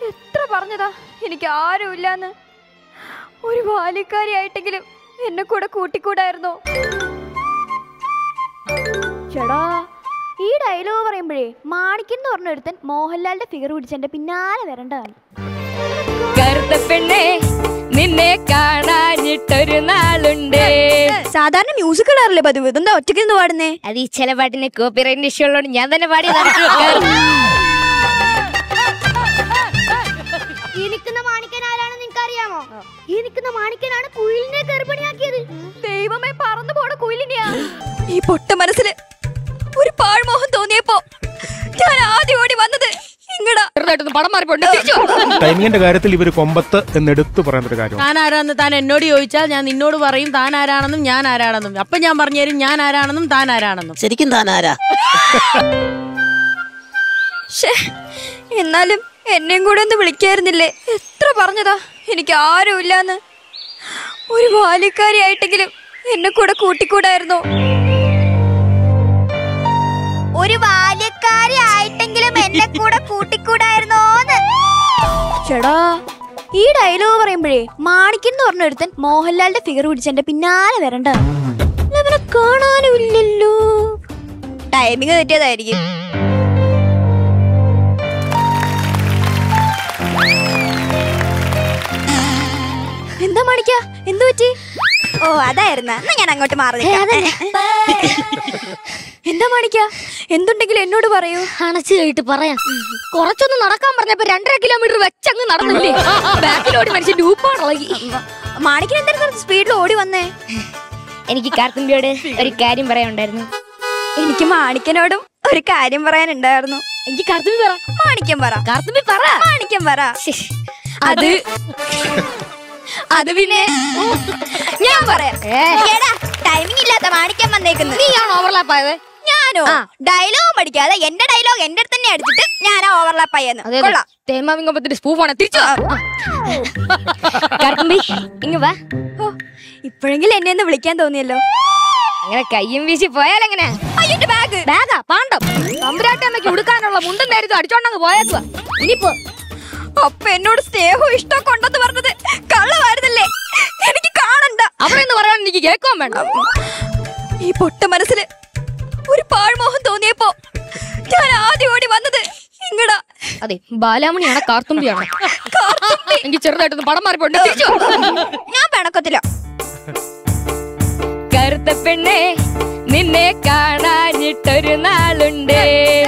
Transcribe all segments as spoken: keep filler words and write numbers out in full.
എത്ര പറഞ്ഞതാ എനിക്ക് ആരുമില്ലാന്ന്. ഒരു ബാല്യക്കാരിയായിട്ടെങ്കിലും എന്നെ കൂടെ കൂട്ടിക്കൂടായിരുന്നോ? ചേടാ, ഈ ഡയലോഗ് പറയുമ്പോഴേ മാണിക്കെന്ന് പറഞ്ഞൊരുത്തൻ മോഹൻലാലിന്റെ ഫിഗർ പിടിച്ചെന്റെ പിന്നാലെ വരേണ്ടതാണ്. കറുത്ത പെണ്ണേ നിന്നെ കാണാനിട്ടൊരു നാളുണ്ട്. സാധാരണ മ്യൂസിക് ഇടാറില്ലേ പതിവ്, ഇതെന്താ ഒറ്റയ്ക്ക് നിന്ന് പാടുന്നേ? അത് ഈ ചില പാട്ടിന് കോപ്പിറൈറ്റ് ഇഷ്യൂ ഉള്ളതുകൊണ്ട് ഞാൻ തന്നെ പാടിയതാണ്. ഈ നിൽക്കുന്ന മാണിക്കൻ ആരാണെന്ന് നിങ്ങൾക്ക് അറിയാമോ? ഈ നിൽക്കുന്ന മാണിക്കനാണ് കുയിലിനെ ഗർഭിണിയാക്കിയത്. ദൈവമേ, പറന്നു പോണ കുയിലിനെയാ. ഈ പൊട്ട മനസ്സില് ഒരു പാഴ്മോഹം തോന്നിയപ്പോ ഞാൻ ആദ്യം ഓടി വന്നത് ഇങ്ങടാ. ടൈമിങ്ങിന്റെ കാര്യത്തിൽ ഇവര് കൊമ്പത്ത് എന്നെടുത്ത് പറയുന്ന ഒരു കാര്യം. താൻ ആരാന്ന് താൻ എന്നോട് ചോദിച്ചാൽ ഞാൻ നിന്നോട് പറയും താൻ ആരാണെന്നും ഞാൻ ആരാണെന്നും. അപ്പൊ ഞാൻ പറഞ്ഞു തരും ഞാൻ ആരാണെന്നും താൻ ആരാണെന്നും. ശരിക്കും താൻ ആരാ? എന്നാലും എന്നെയും കൂടെ ഒന്ന് വിളിക്കായിരുന്നില്ലേ? എത്ര പറഞ്ഞതാ എനിക്ക് ആരുമില്ലാന്ന്. ഒരു ബാല്യക്കാരിയായിട്ടെങ്കിലും എന്നെ കൂടെ കൂട്ടിക്കൂടായിരുന്നോ? ഒരു ബാല്യക്കാരി ആയിട്ടെങ്കിലും എന്നെ കൂടെ കൂട്ടിക്കൂടായിരുന്നോന്ന്. ചേടാ, ഈ ഡയലോഗ് പറയുമ്പോഴേ മാണിക്കെന്ന് പറഞ്ഞൊരുത്തൻ മോഹൻലാലിന്റെ ഫിഗർ പിടിച്ചെന്റെ പിന്നാലെ വരേണ്ടതാണ്. അവനെ കാണാനും ഇല്ലല്ലോ. ടൈമിങ് തെറ്റിയതായിരിക്കും. എന്താ മാണിക്ക, എന്തു പറ്റി? ഓ, അതായിരുന്ന ഞാൻ അങ്ങോട്ട് മാറി. എന്താ മാണിക്ക, എന്തുണ്ടെങ്കിലും എന്നോട് പറയൂ. അണച്ചു കഴിഞ്ഞിട്ട് പറയാം. കുറച്ചൊന്ന് നടക്കാൻ പറഞ്ഞപ്പോ രണ്ടര കിലോമീറ്റർ വെച്ചങ്ങ് നടന്നില്ലേ? ബാക്കിലോടി മനുഷ്യൻ ഡൂപ്പാണുള്ളി. മാണിക്കൻ എന്തായിരുന്നു സ്പീഡിൽ ഓടി വന്നേ? എനിക്ക് കാർത്തുമ്പിയോട് ഒരു കാര്യം പറയാനുണ്ടായിരുന്നു. എനിക്ക് മാണിക്കനോടും ഒരു കാര്യം പറയാനുണ്ടായിരുന്നു. എനിക്ക് കാർത്തുമ്പി പറ. മാണിക്കൻ പറ. കാർത്തുമ്പി പറ. മാണിക്കൻ പറ. അത് അത് പിന്നെ ഞാൻ പറയാം. ടൈമിംഗ് ഇല്ലാത്ത മാണിക്കൻ വന്നേക്കുന്നു. നീയാണോ ഓവർലാപ്പ് ആയത്? ഞാനോ? ഡയലോഗ് പഠിക്കാതെ എന്റെ ഡയലോഗ് എന്റെ അടുത്ത് തന്നെ അടിച്ചിട്ട് ഞാനാ ഓവർലാപ്പ് ആയെന്ന്. കൊള്ളാം. തേമാവിങ്ങപ്പത്തിന്റെ സ്പൂഫാണ്. തിരിച്ചു കാർത്തുമ്പി ഇങ്ങ് വാ. ഇപ്പോഴെങ്കിലും എന്നെ ഒന്ന് വിളിക്കാൻ തോന്നിയല്ലോ. അങ്ങനെ കയ്യും വീശി പോയാലെങ്ങനെ? ബാഗ് ബാഗാ പാണ്ടം. തമ്പുരാട്ടമ്മയ്ക്ക് ഉടുക്കാനുള്ള മുണ്ടും നേരത്തും അടിച്ചോണ്ടങ്ങ് പോയേക്കുക. ഇനിയിപ്പോ അപ്പൊ എന്നോട് സ്നേഹവും ഇഷ്ടമൊക്കെ ഉണ്ടെന്ന് പറഞ്ഞത് കള്ളമായിരുന്നല്ലേ? എനിക്ക് കാണണ്ട. അവിടെ നിന്ന് പറയാൻ എനിക്ക് കേൾക്കാൻ വേണ്ട. ഈ പൊട്ട മനസ്സില് ഒരു പാഴ്മോഹം തോന്നിയപ്പോ ഞാൻ ആദ്യം ഓടി വന്നത് ഇങ്ങടാ. അതെ, ബാലാമണിയാണ് കാർത്തുമ്പിയാണ്. എനിക്ക് ചെറുതായിട്ടൊന്ന് പടം മാറിപ്പോണ്ട്. ഞാൻ പിണക്കത്തില്ല. കറുത്ത പെണ്ണേ നിന്നെ കാണാനിട്ടൊരു നാളുണ്ട്.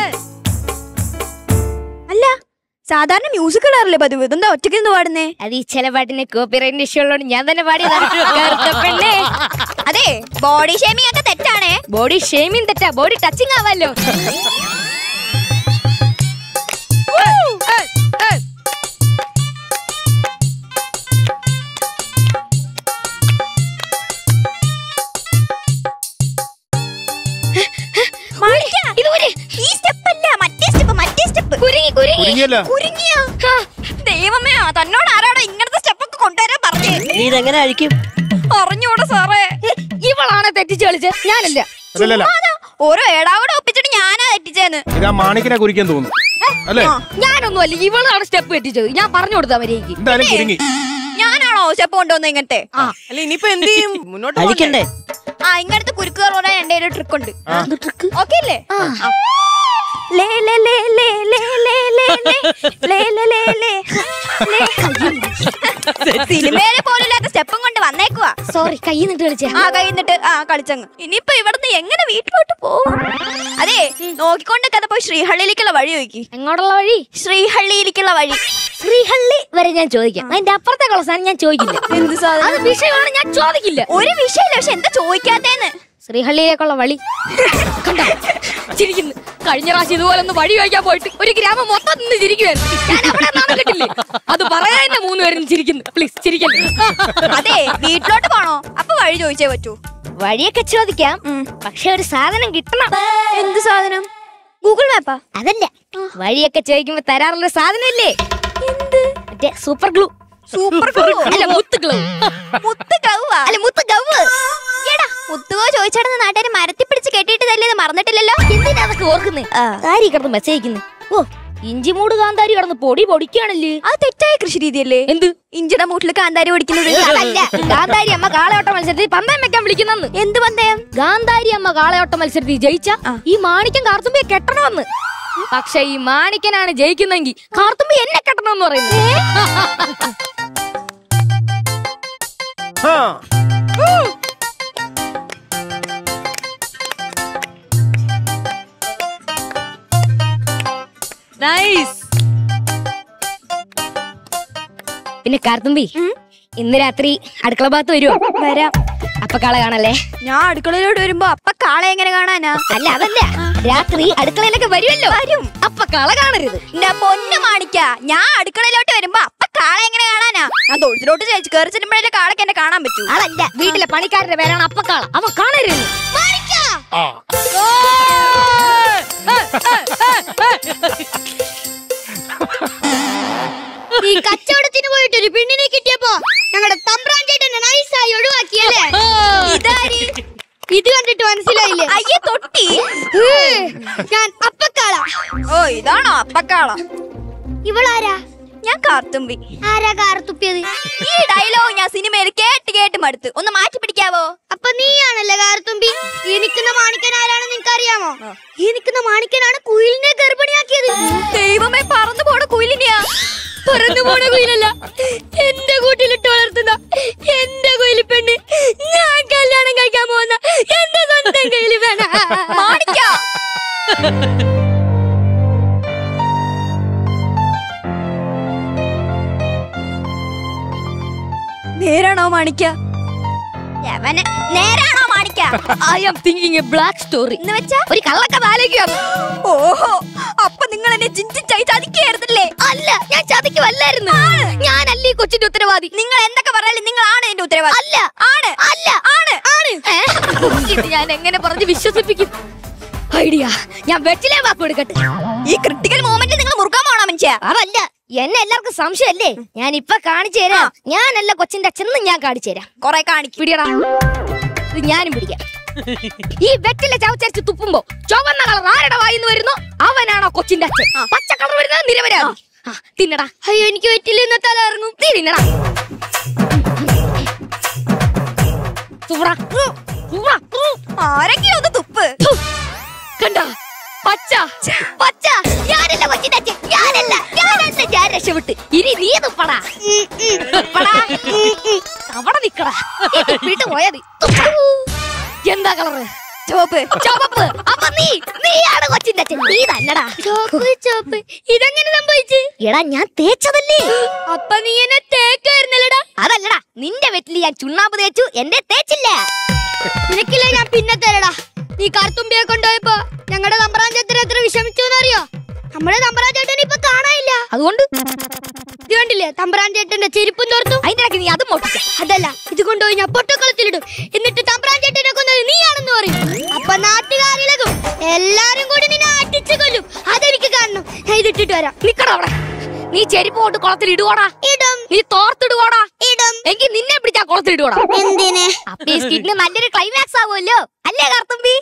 അല്ല, സാധാരണ മ്യൂസിക് ഇടാറില്ലേ പതിവ്, ഇതെന്താ ഒറ്റയ്ക്ക് നിന്ന് പാടുന്നേ? അത് ഈ ചില പാട്ടിന് കോപ്പിറൈറ്റ് ഇഷ്യൂ ഉള്ളതുകൊണ്ട് ഞാൻ തന്നെ പാടിയതാണ്. കറുത്ത പെണ്ണേ. അതെ, ബോഡി ഷേമിംഗ് ഒക്കെ തെറ്റാണേ. ബോഡി ഷേമിംഗ് തെറ്റാ, ബോഡി ടച്ചിങ് ആവാലോ. ദൈവമേ, തന്നോട് ആരാടോ ഇങ്ങനത്തെ സ്റ്റെപ്പൊക്കെ കൊണ്ടുവരാൻ പറഞ്ഞേ? നീ ഇതെങ്ങനെ അഴിക്കും? അറിഞ്ഞൂടാ സാറേ. ഇവളാണ് തെറ്റിച്ച് കളിച്ചത്, ഞാനല്ല. ഓരോ ഏടാവൂടെ ഒപ്പിച്ചിട്ട് ഞാനാ തെറ്റിച്ചേന്ന്. മാണിക്കിനെ കുറിക്കാൻ തോന്നുന്നു അല്ലേ? ഞാനൊന്നും അല്ല, ഇവളാണ് സ്റ്റെപ്പ് തെറ്റിച്ചത്. ഞാൻ പറഞ്ഞു കൊടുത്താ മര്യാദയ്ക്ക്. ഞാനാണോ സ്റ്റെപ്പ് കൊണ്ടുവന്നത് ഇങ്ങനത്തെ? അല്ല, ഇനിയിപ്പോ എന്ത് ചെയ്യും? മുന്നോട്ട് അഴിക്കണ്ടേ? ആ, ഇങ്ങനത്തെ കുരുക്ക് കയറാൻ എന്റെ ഒരു ട്രിക്ക് ഉണ്ട്. ഓക്കെ അല്ലേ? സിനിമയിലെ പോലില്ലാത്ത സ്റ്റെപ്പും കൊണ്ട് വന്നേക്കുവാ. സോറി, കൈ നിന്നിട്ട് കളിച്ച. ആ, കൈ നിന്നിട്ട് ആ കളിച്ചങ്ങ്. ഇനിയിപ്പൊ ഇവിടുന്ന് എങ്ങനെ വീട്ടിലോട്ട് പോവും? അതെ, നോക്കിക്കൊണ്ടൊക്കെ പോയി ശ്രീഹള്ളിയിലേക്കുള്ള വഴി ചോദിക്കും. എങ്ങോട്ടുള്ള വഴി? ശ്രീഹള്ളിയിലേക്കുള്ള വഴി. ശ്രീഹള്ളി വരെ ഞാൻ ചോദിക്കാം. അതിന്റെ അപ്പുറത്തേക്കുള്ള സാധനം ഞാൻ ചോദിക്കില്ല. എന്ത് സാധനം? അത് വിഷയമാണ്, ഞാൻ ചോദിക്കില്ല. ഒരു വിഷയമില്ല, പക്ഷെ എന്താ ചോദിക്കാത്തേന്ന്? ശ്രീഹള്ളിയിലേക്കുള്ള വഴി കണ്ടോ? ചിരിക്കുന്നു. കഴിഞ്ഞ പ്രാവശ്യം ഇതുപോലെ ഒന്ന് വഴി കഴിക്കാൻ പോയിട്ട് ഒരു ഗ്രാമം മൊത്തം നിന്ന് ചിരിക്കുവായിരുന്നു. ഞാൻ അവിടെ നാണം കിട്ടില്ലേ? അത് പറയാൻ തന്നെ മൂന്ന് പേരും ചിരിക്കുന്നു. പ്ലീസ് ചിരിക്കല്ലേ. അതെ, വീട്ടിലോട്ട് പോണോ? അപ്പൊ വഴി ചോദിച്ചേ പറ്റൂ. വഴിയൊക്കെ ചോദിക്കാം, പക്ഷെ ഒരു സാധനം കിട്ടണം. എന്ത് സാധനം? ഗൂഗിൾ മാപ്പാ? അതല്ല, വഴിയൊക്കെ ചോദിക്കുമ്പോ തരാറുള്ള സാധനം ഇല്ലേ? മറ്റേ സൂപ്പർ ഗ്ലൂ. സൂപ്പർ ഗ്ലൂ അല്ല, മുത്ത് ഗ്ലൂ. മുത്ത് ഗ്ലൗവാ? അല്ല, മുത്ത് ഗവ്. എടാ, മുത്തുകോ ചോദിച്ചാടുന്ന നാട്ടുകാരെ മരത്തി പിടിച്ച് കെട്ടിയിട്ട് തല്ലിയത് മറന്നിട്ടില്ലല്ലോ. എന്തിനാ അതൊക്കെ ഓർക്കുന്നേ? ആരി കിടന്ന് മെസ്സേജ് അയക്കുന്നേ? ഓ, ഇഞ്ചിമൂട് കാന്താരി കടന്ന് പൊടി പൊടിക്കുകയാണല്ലേ. അത് തെറ്റായ കൃഷി രീതിയല്ലേ? എന്ത്? ഇഞ്ചിയുടെ മൂട്ടില് കാന്താരി പൊടിക്കുന്നത്. അതല്ല, ഗാന്ധാരി അമ്മ കാളയോട്ട മത്സരത്തിൽ പന്തയം വെക്കാൻ വിളിക്കുന്നെന്ന്. എന്ത് പന്തയം? ഗാന്ധാരി അമ്മ കാളയോട്ട മത്സരത്തിൽ ജയിച്ച ഈ മാണിക്യം കാർത്തുമ്പിയെ കെട്ടണമെന്ന്. പക്ഷെ ഈ മാണിക്കനാണ് ജയിക്കുന്നെങ്കിൽ കാർത്തുമ്പി എന്നെ കെട്ടണമെന്ന് പറയുന്നത്. പിന്നെ കാർത്തുമ്പി, ഇന്ന് രാത്രി അടുക്കള ഭാഗത്ത് വരുവോ? വരാം. അപ്പ കാള കാണല്ലേ? ഞാൻ അടുക്കളയിലോട്ട് വരുമ്പോ അപ്പ കാളെ എങ്ങനെ കാണാനാ? അല്ല, അതല്ല, രാത്രി അടുക്കളയിലൊക്കെ വരുമല്ലോ. വരും. അപ്പ കാള കാണരുത്. എന്റെ പൊന്നു മാണിക്ക, ഞാൻ അടുക്കളയിലോട്ട് വരുമ്പോ അപ്പ കാളെ എങ്ങനെ കാണാനാ? ഞാൻ തൊഴുത്തിലോട്ട് കയറി ചെല്ലുമ്പോഴേ കാളക്ക് എന്നെ കാണാൻ പറ്റൂ. അതല്ല, വീട്ടിലെ പണിക്കാരന്റെ പേരാണ് അപ്പക്കാള. അവൻ കാണരുത്. ഈ കച്ചവടത്തിന് പോയിട്ട് ഒരു പെണ്ണിനെ കിട്ടിയപ്പോ ഞങ്ങളുടെ തമ്പ്രാൻ ചേട്ടനെ നൈസായി ഒഴിവാക്കിയല്ലേ? ഇതാരി ഇത് കണ്ടിട്ട് മനസ്സിലായില്ലേ? അയ്യേ തൊട്ടി. ഞാൻ അപ്പക്കാള. ഓ, ഇതാണോ അപ്പക്കാള? ഇവളാരാ? ഞാൻ കാർത്തുമ്പി. ആരാ കാർത്തുപ്പിയത്? ഈ ഡയലോഗ് ഞാൻ സിനിമയിൽ കേട്ട് കേട്ട് മടുത്ത്. ഒന്ന് മാറ്റി പിടിക്കാവോ? അപ്പൊ നീയാണല്ലേ കാർത്തുമ്പി? ഈ നിൽക്കുന്ന മാണിക്കൻ ആരാണെന്ന് നിനക്ക് അറിയാമോ? ഈ നിൽക്കുന്ന മാണിക്കനാണ് കുയിലിനെ ഗർഭിണിയാക്കിയത്. ദൈവമേ, പറന്നു പോണ കുയിലിനെയാ. പറന്നു പോണ കുയിലല്ല, എന്റെ കൂട്ടിലിട്ട് വളർത്തുന്ന എന്റെ കുയിലി പെണ്ണ്. ഞാൻ കല്യാണം കഴിക്കാൻ പോകുന്ന എന്റെ സ്വന്തം കയ്യിൽ വേണം. മാണിക്ക, നേരാണോ മാണിക്ക? നേരാണോ Manikka? I am thinking a black story. എന്ന് വെച്ചാ ഒരു കള്ളക്കഥ ആലോചിക്കുകയാണ്. ഓഹോ, അപ്പൊ നിങ്ങൾ എന്നെ ചിഞ്ചിച്ചായി ചതിക്കുകയായിരുന്നല്ലേ? അല്ല, ഞാൻ ചതിക്കുമല്ലായിരുന്നു. ഞാനല്ല ഈ കൊച്ചിന്റെ ഉത്തരവാദി. നിങ്ങൾ എന്തൊക്കെ പറയാലും നിങ്ങളാണ് എന്റെ ഉത്തരവാദി. അല്ല, ആണ്. അല്ല, ആണ്. ആണ്. ഇത് ഞാൻ എങ്ങനെ പറഞ്ഞ് വിശ്വസിപ്പിക്കും? ഐഡിയ, ഞാൻ വെറ്റിലെ വാക്ക് കൊടുക്കട്ടെ. ഈ ക്രിട്ടിക്കൽ മൊമെന്റ് നിങ്ങൾ മുറുക്കാൻ പോണോ മനുഷ്യ? അതല്ല, എന്നെ എല്ലാവർക്കും സംശയമല്ലേ? ഞാൻ ഇപ്പൊ കാണിച്ചു തരാം. ഞാനല്ല കൊച്ചിന്റെ അച്ഛനെന്ന് ഞാൻ കാണിച്ചു തരാം. കൊറേ കാണിക്കും. പിടിയടാ, ഇത് ഞാനും പിടിക്കാം. ഈ വെറ്റിലെ ചവച്ചരിച്ച് തുപ്പുമ്പോ ചുവന്ന കളർ ആരുടെ വായിന്ന് വരുന്നു അവനാണോ കൊച്ചിന്റെ അച്ഛൻ. പച്ച കളർ വരുന്നത് നിരപരാധി. തിന്നടാ. അയ്യോ, എനിക്ക് വെറ്റില്ല ഇന്ന് തല ഇറങ്ങും. നീ തിന്നടാ. ആരെങ്കിലും ഒന്ന് തുപ്പ്. കണ്ട, പച്ച പച്ച. ഞാനല്ല കൊച്ചിന്റെ അച്ഛൻ. ഞാനല്ല. ഞാനല്ല. ഞാൻ രക്ഷപ്പെട്ട്. ഇനി നീ തുപ്പടാ. തുപ്പടാ. അവിടെ നിക്കടാ. വീട്ടു പോയാ നീ. എന്താ കളറ്? ചുവപ്പ്. ചുവപ്പ്. അപ്പൊ നീ നീയാണ് കൊച്ചിന്റെ അച്ഛൻ. നീ തന്നടാ. ചുവപ്പ് ചുവപ്പ്. ഇതെങ്ങനെ സംഭവിച്ചു? എടാ, ഞാൻ തേച്ചതല്ലേ. അപ്പൊ നീ എന്നെ തേക്കായിരുന്നല്ലടാ? അതല്ലടാ, നിന്റെ വെറ്റില് ഞാൻ ചുണ്ണാമ്പ് തേച്ചു, എന്റെ തേച്ചില്ല. നിനക്കില്ലേ ഞാൻ പിന്നെ തരടാ. നീ കാർത്തുമ്പിയെ കൊണ്ടുപോയപ്പോ ഞങ്ങളുടെ തമ്പ്രാൻ ചേട്ടൻ എത്ര വിഷമിച്ചു എന്നറിയോ? നമ്മുടെ തമ്പ്രാൻ ചേട്ടൻ ഇപ്പൊ കാണാനില്ല. അതുകൊണ്ട് ഇത് കണ്ടില്ലേ തമ്പ്രാൻ ചേട്ടന്റെ ചെരുപ്പും തോർത്തു? അതിന്റെ ഇടയ്ക്ക് നീ അതും പൊട്ടിച്ച. അതല്ല, ഇത് കൊണ്ടുപോയി ഞാൻ പൊട്ടക്കുളത്തിലിടും. എന്നിട്ട് തമ്പ്രാൻ ചേട്ടനെ കൊന്നത് നീയാണെന്ന് പറയും. അപ്പൊ നാട്ടുകാരിളകും. എല്ലാരും കൂടി നിന്നെ അടിച്ചു കൊല്ലും. അതെനിക്ക് കാണണം. ഞാൻ ഇതിട്ടിട്ട് വരാം. നിക്കടാ അവിടെ. നീ ചെരുപ്പ് കൊണ്ട് കുളത്തിൽ ഇടുവാടാ? ഇടും. നീ തോർത്തിടുവാടാ? ഇടും. എങ്കിൽ നിന്നെ പിടിച്ചാ കുളത്തിൽ ഇടുവാടാ? എന്തിന്? അപ്പൊ ഈ സ്കിറ്റിന് നല്ലൊരു ക്ലൈമാക്സ് ആവുമല്ലോ, അല്ലേ കാർത്തുമ്പി?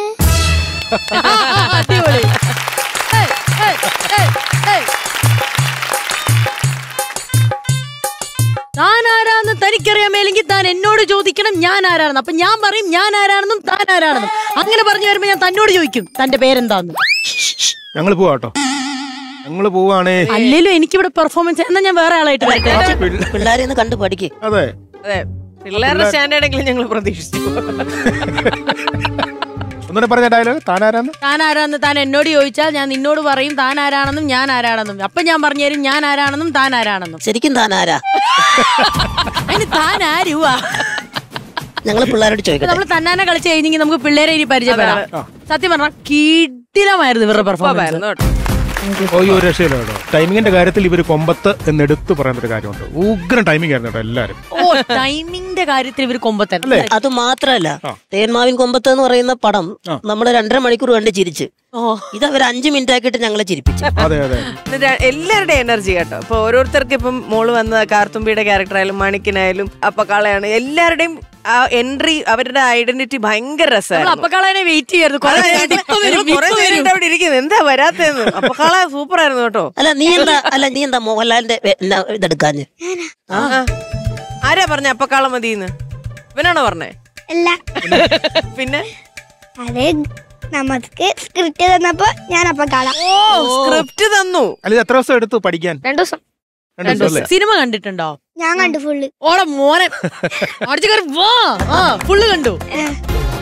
താൻ ആരാന്ന് തനിക്കറിയാമേലെങ്കിൽ താൻ എന്നോട് ചോദിക്കണം ഞാൻ ആരാണെന്ന്. അപ്പൊ ഞാൻ പറയും ഞാൻ ആരാണെന്നും താൻ ആരാണെന്നും. അങ്ങനെ പറഞ്ഞു വരുമ്പോ ഞാൻ തന്നോട് ചോദിക്കും തന്റെ പേരെന്താന്ന്. ഞങ്ങള് പോവാട്ടോ. ഞങ്ങള് പോവാണേ. അല്ലേലും എനിക്കിവിടെ പെർഫോമൻസ് എന്നാ ഞാൻ വേറെ ആളായിട്ട് വരട്ടെ. പിള്ളേരെ ഒന്ന് കണ്ടു പഠിക്കേ. അതെ, പിള്ളേരുടെ സ്റ്റാൻഡേർഡെങ്കിലും ഞങ്ങൾ പ്രതീക്ഷിച്ചു. ഒന്നുകൂടെ പറഞ്ഞ ഡയലോഗ്. താനാരാന്ന് താൻ ആരാന്ന് താൻ എന്നോട് ചോദിച്ചാൽ ഞാൻ നിന്നോട് പറയും താൻ ആരാണെന്നും ഞാൻ ആരാണെന്നും. അപ്പൊ ഞാൻ പറഞ്ഞു തരും ഞാൻ ആരാണെന്നും താൻ ആരാണെന്നും. ശരിക്കും താൻ ആരാ? അതിന് താൻ ആരുവാ? ഞങ്ങള് പിള്ളേരോട് ചോദിക്കട്ടെ. നമ്മള് തന്നാനെ കളിച്ച് കഴിഞ്ഞെങ്കിൽ നമുക്ക് പിള്ളേരെ ഇനി പരിചയപ്പെടാം. സത്യം പറഞ്ഞാൽ കീടിലമായിരുന്നു ഇവരുടെ പെർഫോമൻസ്. ഓയോ, രക്ഷയില്ല കേട്ടോ. ടൈമിങ്ങിന്റെ കാര്യത്തിൽ ഇവര് കൊമ്പത്ത് എന്ന് എടുത്തു പറയുന്ന ഒരു കാര്യമുണ്ട്. ഉഗ്രം ടൈമിംഗ് ആയിരുന്നു കേട്ടോ എല്ലാരും. ഓ, ടൈമിങ്ങിന്റെ കാര്യത്തിൽ ഇവര് കൊമ്പത്തല്ലേ. അത് മാത്രല്ല, തേന്മാവിൻ കൊമ്പത്ത് എന്ന് പറയുന്ന പടം നമ്മള് രണ്ടര മണിക്കൂർ കണ്ട് ചിരിച്ച് ഇത് അവർ അഞ്ചു മിനിറ്റ് ആക്കിയിട്ട് ഞങ്ങളെ ചിരിപ്പിച്ചു. അതെ അതെ എല്ലാവരുടെയും എനർജി കേട്ടോ. ഇപ്പൊ ഓരോരുത്തർക്ക് ഇപ്പം മോള് വന്ന കാർത്തുമ്പിയുടെ ക്യാരക്ടറായാലും മണിക്കനായാലും അപ്പക്കാളയാണ് എല്ലാവരുടെയും ആ എൻട്രി അവരുടെ ഐഡന്റിറ്റി ഭയങ്കര രസമാണ്. അപ്പക്കാളെ വെയിറ്റ് ചെയ്യായിരുന്നു. അവിടെ ഇരിക്കുന്നത് എന്താ വരാത്തേന്ന്. അപ്പക്കാള സൂപ്പർ ആയിരുന്നു കേട്ടോ. അല്ല നീ എന്താ അല്ല നീ എന്താ മോഹൻലാലിന്റെ ഇതെടുക്കാഞ്ഞ്? ആരാ പറഞ്ഞ അപ്പക്കാള മതിന്ന്? ഇവനാണോ പറഞ്ഞേ? അല്ല, പിന്നെ അതെ നമുക്ക് സ്ക്രിപ്റ്റ് തന്നപ്പോ ഞാൻ അപ്പക്കാള. ഓ സ്ക്രിപ്റ്റ് തന്നു. അല്ല ഇത് എത്ര ദിവസം എടുത്തു പഠിക്കാൻ? രണ്ടു ദിവസം. രണ്ട് ദിവസം അല്ലേ? സിനിമ കണ്ടിട്ടുണ്ടോ? ഞാൻ കണ്ടു ഫുള്ള്. ഓടെ മോനെ അടിച്ചു കയറി വാ. ആ ഫുള്ള് കണ്ടു.